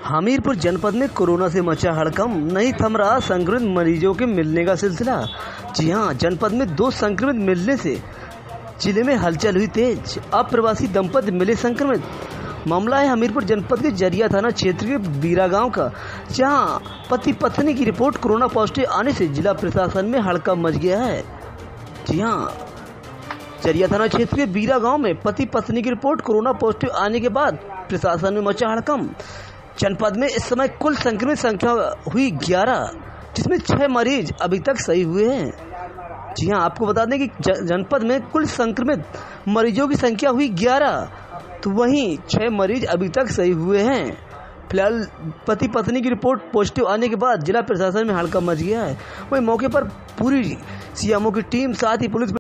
हमीरपुर जनपद में कोरोना से मचा हड़कंप, नहीं थम रहा संक्रमित मरीजों के मिलने का सिलसिला। जी हां, जनपद में 2 संक्रमित मिलने से जिले में हलचल हुई तेज। अप्रवासी दंपति मिले संक्रमित। मामला है हमीरपुर जनपद के जरिया थाना क्षेत्र के बीरा गांव का, जहां पति पत्नी की रिपोर्ट कोरोना पॉजिटिव आने से जिला प्रशासन में हड़कंप मच गया है। जी हां, जरिया थाना क्षेत्र के बीरा गांव में पति पत्नी की रिपोर्ट कोरोना पॉजिटिव आने के बाद प्रशासन में मचा हड़कंप। जनपद में इस समय कुल संक्रमित संख्या हुई 11, जिसमें 6 मरीज अभी तक सही हुए हैं। जी हां, आपको बता दें कि जनपद में कुल संक्रमित मरीजों की संख्या हुई 11, तो वहीं 6 मरीज अभी तक सही हुए हैं। फिलहाल पति पत्नी की रिपोर्ट पॉजिटिव आने के बाद जिला प्रशासन में हड़कंप मच गया है। वहीं मौके पर पूरी सीएमओ की टीम, साथ ही पुलिस